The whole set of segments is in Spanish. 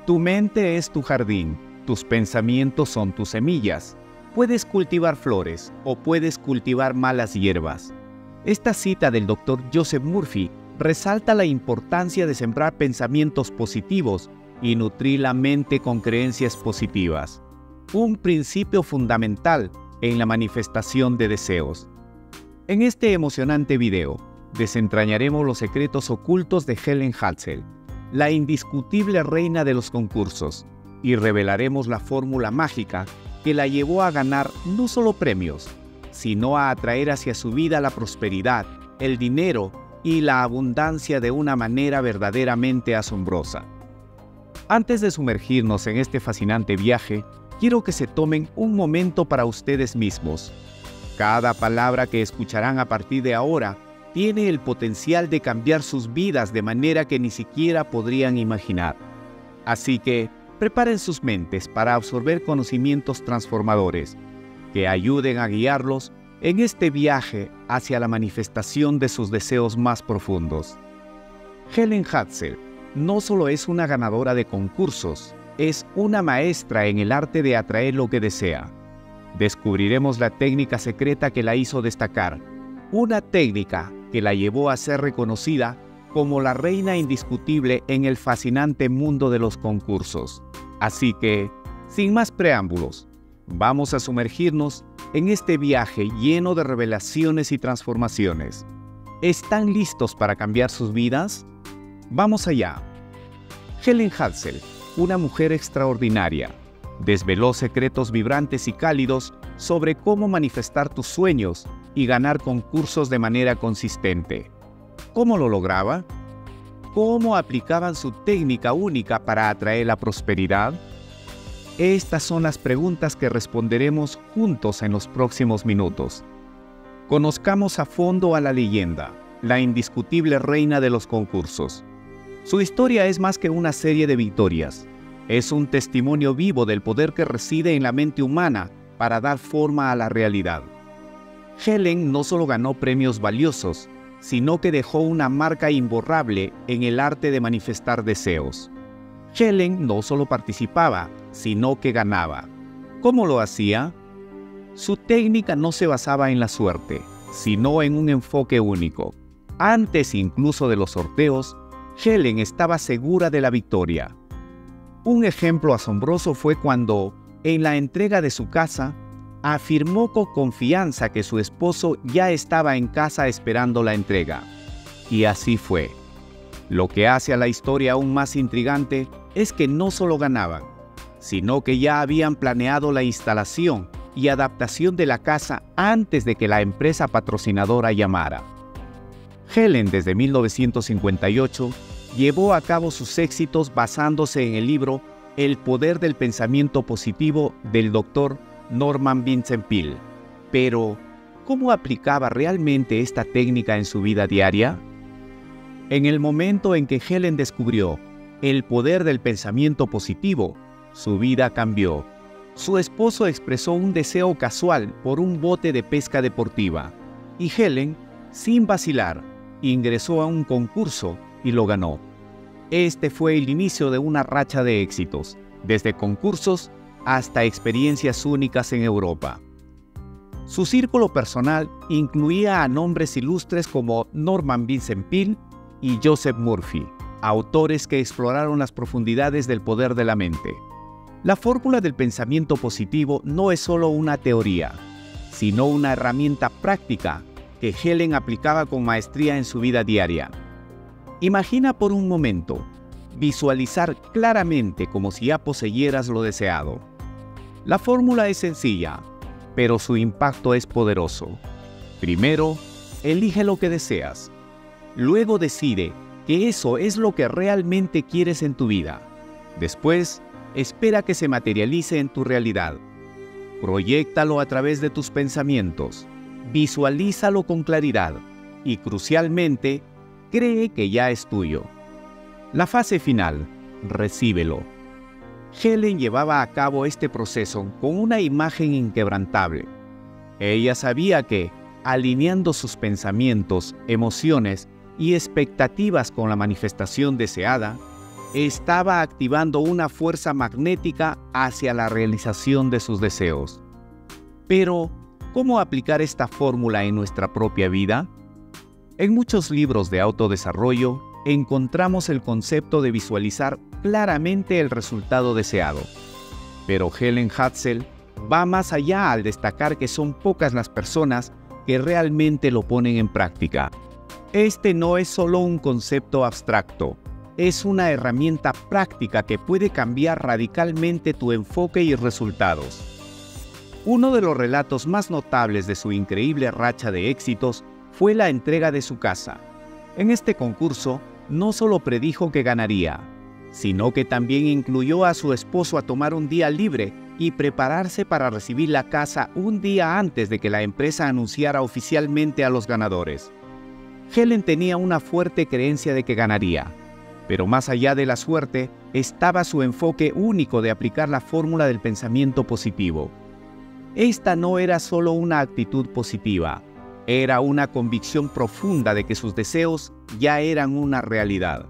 Tu mente es tu jardín, tus pensamientos son tus semillas. Puedes cultivar flores o puedes cultivar malas hierbas. Esta cita del Dr. Joseph Murphy resalta la importancia de sembrar pensamientos positivos y nutrir la mente con creencias positivas, un principio fundamental en la manifestación de deseos. En este emocionante video, desentrañaremos los secretos ocultos de Helen Hadsell, la indiscutible reina de los concursos, y revelaremos la fórmula mágica que la llevó a ganar no solo premios, sino a atraer hacia su vida la prosperidad, el dinero y la abundancia de una manera verdaderamente asombrosa. Antes de sumergirnos en este fascinante viaje, quiero que se tomen un momento para ustedes mismos. Cada palabra que escucharán a partir de ahora tiene el potencial de cambiar sus vidas de manera que ni siquiera podrían imaginar. Así que, preparen sus mentes para absorber conocimientos transformadores que ayuden a guiarlos en este viaje hacia la manifestación de sus deseos más profundos. Helen Hadsell no solo es una ganadora de concursos, es una maestra en el arte de atraer lo que desea. Descubriremos la técnica secreta que la hizo destacar, una técnica que la llevó a ser reconocida como la reina indiscutible en el fascinante mundo de los concursos. Así que, sin más preámbulos, vamos a sumergirnos en este viaje lleno de revelaciones y transformaciones. ¿Están listos para cambiar sus vidas? ¡Vamos allá! Helen Hadsell, una mujer extraordinaria, desveló secretos vibrantes y cálidos sobre cómo manifestar tus sueños y ganar concursos de manera consistente. ¿Cómo lo lograba? ¿Cómo aplicaban su técnica única para atraer la prosperidad? Estas son las preguntas que responderemos juntos en los próximos minutos. Conozcamos a fondo a la leyenda, la indiscutible reina de los concursos. Su historia es más que una serie de victorias. Es un testimonio vivo del poder que reside en la mente humana para dar forma a la realidad. Helen no solo ganó premios valiosos, sino que dejó una marca imborrable en el arte de manifestar deseos. Helen no solo participaba, sino que ganaba. ¿Cómo lo hacía? Su técnica no se basaba en la suerte, sino en un enfoque único. Antes incluso de los sorteos, Helen estaba segura de la victoria. Un ejemplo asombroso fue cuando, en la entrega de su casa, afirmó con confianza que su esposo ya estaba en casa esperando la entrega. Y así fue. Lo que hace a la historia aún más intrigante es que no solo ganaban, sino que ya habían planeado la instalación y adaptación de la casa antes de que la empresa patrocinadora llamara. Helen, desde 1958, llevó a cabo sus éxitos basándose en el libro El poder del pensamiento positivo del Dr. Norman Vincent Peale. Pero, ¿cómo aplicaba realmente esta técnica en su vida diaria? En el momento en que Helen descubrió el poder del pensamiento positivo, su vida cambió. Su esposo expresó un deseo casual por un bote de pesca deportiva, y Helen, sin vacilar, ingresó a un concurso y lo ganó. Este fue el inicio de una racha de éxitos, desde concursos hasta experiencias únicas en Europa. Su círculo personal incluía a nombres ilustres como Norman Vincent Peale y Joseph Murphy, autores que exploraron las profundidades del poder de la mente. La fórmula del pensamiento positivo no es solo una teoría, sino una herramienta práctica que Helen aplicaba con maestría en su vida diaria. Imagina por un momento visualizar claramente como si ya poseyeras lo deseado. La fórmula es sencilla, pero su impacto es poderoso. Primero, elige lo que deseas. Luego decide que eso es lo que realmente quieres en tu vida. Después, espera que se materialice en tu realidad. Proyéctalo a través de tus pensamientos. Visualízalo con claridad y, crucialmente, cree que ya es tuyo. La fase final, recíbelo. Helen llevaba a cabo este proceso con una imagen inquebrantable. Ella sabía que, alineando sus pensamientos, emociones y expectativas con la manifestación deseada, estaba activando una fuerza magnética hacia la realización de sus deseos. Pero, ¿cómo aplicar esta fórmula en nuestra propia vida? En muchos libros de autodesarrollo encontramos el concepto de visualizar claramente el resultado deseado. Pero Helen Hadsell va más allá al destacar que son pocas las personas que realmente lo ponen en práctica. Este no es solo un concepto abstracto, es una herramienta práctica que puede cambiar radicalmente tu enfoque y resultados. Uno de los relatos más notables de su increíble racha de éxitos fue la entrega de su casa. En este concurso, no solo predijo que ganaría, sino que también incluyó a su esposo a tomar un día libre y prepararse para recibir la casa un día antes de que la empresa anunciara oficialmente a los ganadores. Helen tenía una fuerte creencia de que ganaría, pero más allá de la suerte estaba su enfoque único de aplicar la fórmula del pensamiento positivo. Esta no era solo una actitud positiva, era una convicción profunda de que sus deseos ya eran una realidad.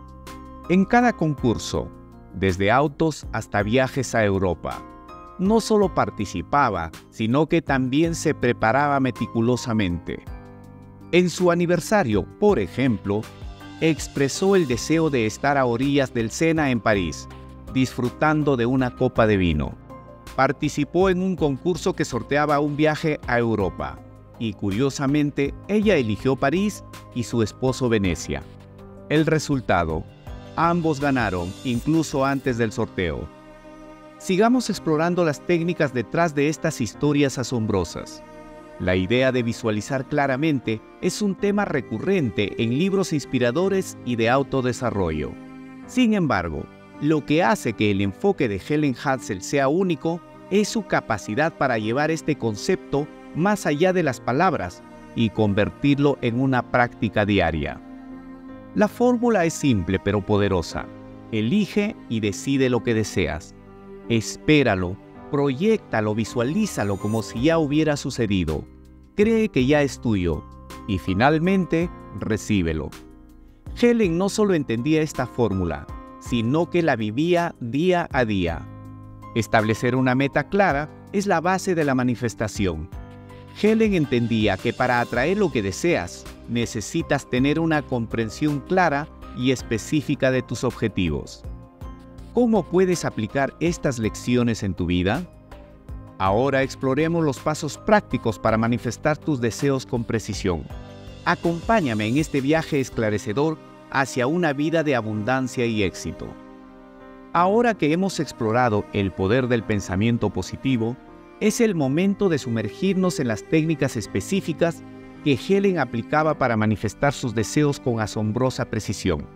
En cada concurso, desde autos hasta viajes a Europa, no solo participaba, sino que también se preparaba meticulosamente. En su aniversario, por ejemplo, expresó el deseo de estar a orillas del Sena en París, disfrutando de una copa de vino. Participó en un concurso que sorteaba un viaje a Europa, y curiosamente, ella eligió París y su esposo Venecia. El resultado: ambos ganaron, incluso antes del sorteo. Sigamos explorando las técnicas detrás de estas historias asombrosas. La idea de visualizar claramente es un tema recurrente en libros inspiradores y de autodesarrollo. Sin embargo, lo que hace que el enfoque de Helen Hadsell sea único es su capacidad para llevar este concepto más allá de las palabras y convertirlo en una práctica diaria. La fórmula es simple pero poderosa. Elige y decide lo que deseas. Espéralo, proyéctalo, visualízalo como si ya hubiera sucedido. Cree que ya es tuyo. Y finalmente, recíbelo. Helen no solo entendía esta fórmula, sino que la vivía día a día. Establecer una meta clara es la base de la manifestación. Helen entendía que para atraer lo que deseas, necesitas tener una comprensión clara y específica de tus objetivos. ¿Cómo puedes aplicar estas lecciones en tu vida? Ahora exploremos los pasos prácticos para manifestar tus deseos con precisión. Acompáñame en este viaje esclarecedor hacia una vida de abundancia y éxito. Ahora que hemos explorado el poder del pensamiento positivo, es el momento de sumergirnos en las técnicas específicas que Helen aplicaba para manifestar sus deseos con asombrosa precisión.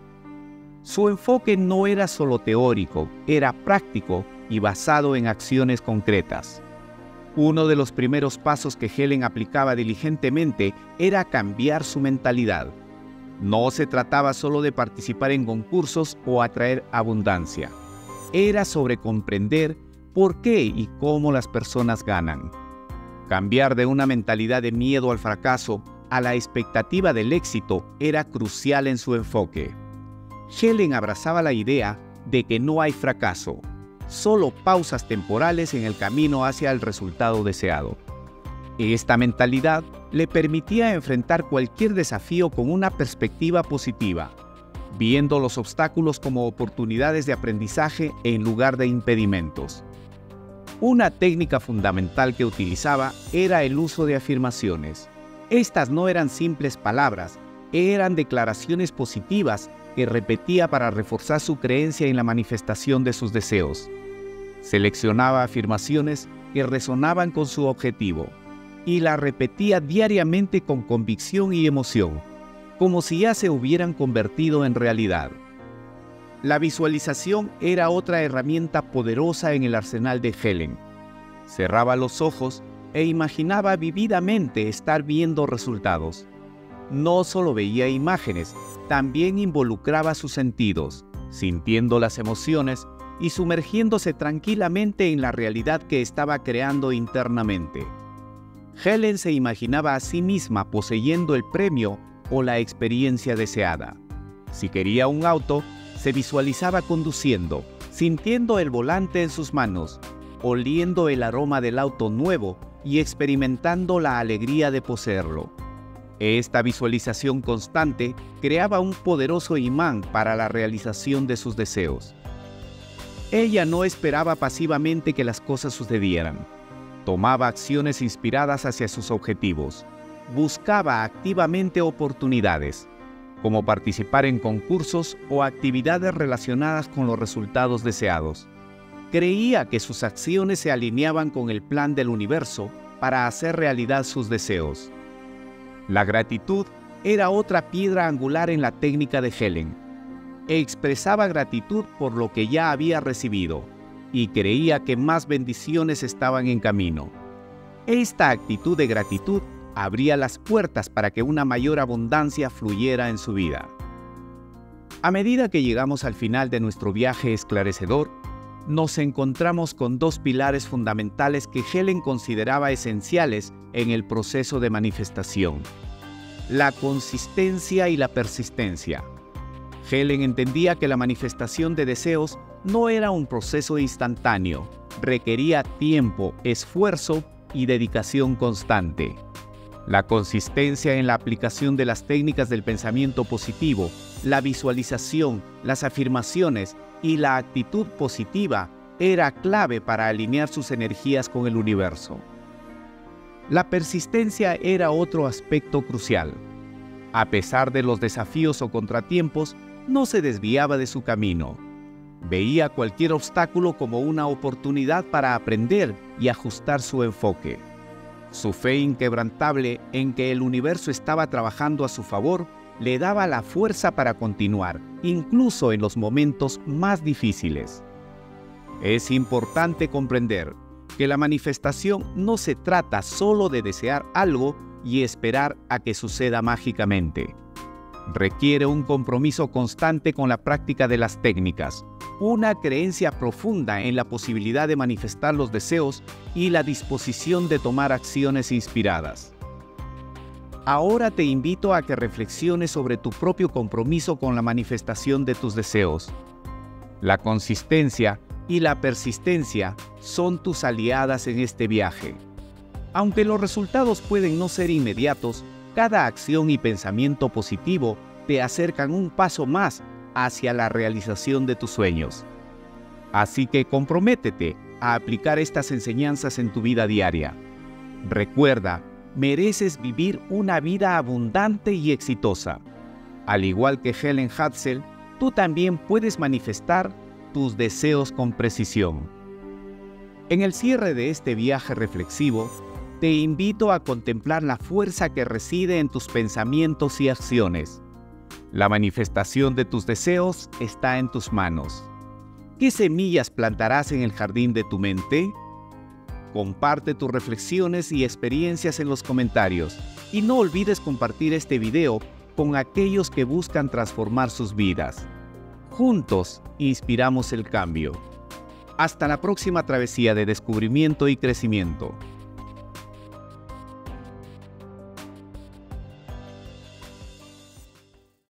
Su enfoque no era solo teórico, era práctico y basado en acciones concretas. Uno de los primeros pasos que Helen aplicaba diligentemente era cambiar su mentalidad. No se trataba solo de participar en concursos o atraer abundancia. Era sobre comprender por qué y cómo las personas ganan. Cambiar de una mentalidad de miedo al fracaso a la expectativa del éxito era crucial en su enfoque. Helen abrazaba la idea de que no hay fracaso, solo pausas temporales en el camino hacia el resultado deseado. Esta mentalidad le permitía enfrentar cualquier desafío con una perspectiva positiva, viendo los obstáculos como oportunidades de aprendizaje en lugar de impedimentos. Una técnica fundamental que utilizaba era el uso de afirmaciones. Estas no eran simples palabras, eran declaraciones positivas que repetía para reforzar su creencia en la manifestación de sus deseos. Seleccionaba afirmaciones que resonaban con su objetivo y las repetía diariamente con convicción y emoción, como si ya se hubieran convertido en realidad. La visualización era otra herramienta poderosa en el arsenal de Helen. Cerraba los ojos e imaginaba vívidamente estar viendo resultados. No solo veía imágenes, también involucraba sus sentidos, sintiendo las emociones y sumergiéndose tranquilamente en la realidad que estaba creando internamente. Helen se imaginaba a sí misma poseyendo el premio o la experiencia deseada. Si quería un auto, se visualizaba conduciendo, sintiendo el volante en sus manos, oliendo el aroma del auto nuevo y experimentando la alegría de poseerlo. Esta visualización constante creaba un poderoso imán para la realización de sus deseos. Ella no esperaba pasivamente que las cosas sucedieran. Tomaba acciones inspiradas hacia sus objetivos. Buscaba activamente oportunidades, como participar en concursos o actividades relacionadas con los resultados deseados. Creía que sus acciones se alineaban con el plan del universo para hacer realidad sus deseos. La gratitud era otra piedra angular en la técnica de Helen. Expresaba gratitud por lo que ya había recibido y creía que más bendiciones estaban en camino. Esta actitud de gratitud abría las puertas para que una mayor abundancia fluyera en su vida. A medida que llegamos al final de nuestro viaje esclarecedor, nos encontramos con dos pilares fundamentales que Helen consideraba esenciales en el proceso de manifestación: la consistencia y la persistencia. Helen entendía que la manifestación de deseos no era un proceso instantáneo, requería tiempo, esfuerzo y dedicación constante. La consistencia en la aplicación de las técnicas del pensamiento positivo, la visualización, las afirmaciones y la actitud positiva era clave para alinear sus energías con el universo. La persistencia era otro aspecto crucial. A pesar de los desafíos o contratiempos, no se desviaba de su camino. Veía cualquier obstáculo como una oportunidad para aprender y ajustar su enfoque. Su fe inquebrantable en que el universo estaba trabajando a su favor le daba la fuerza para continuar, incluso en los momentos más difíciles. Es importante comprender que la manifestación no se trata solo de desear algo y esperar a que suceda mágicamente. Requiere un compromiso constante con la práctica de las técnicas, una creencia profunda en la posibilidad de manifestar los deseos y la disposición de tomar acciones inspiradas. Ahora te invito a que reflexiones sobre tu propio compromiso con la manifestación de tus deseos. La consistencia y la persistencia son tus aliadas en este viaje. Aunque los resultados pueden no ser inmediatos, cada acción y pensamiento positivo te acercan un paso más hacia la realización de tus sueños. Así que comprométete a aplicar estas enseñanzas en tu vida diaria. Recuerda, mereces vivir una vida abundante y exitosa. Al igual que Helen Hadsell, tú también puedes manifestar tus deseos con precisión. En el cierre de este viaje reflexivo, te invito a contemplar la fuerza que reside en tus pensamientos y acciones. La manifestación de tus deseos está en tus manos. ¿Qué semillas plantarás en el jardín de tu mente? Comparte tus reflexiones y experiencias en los comentarios y no olvides compartir este video con aquellos que buscan transformar sus vidas. Juntos inspiramos el cambio. Hasta la próxima travesía de descubrimiento y crecimiento.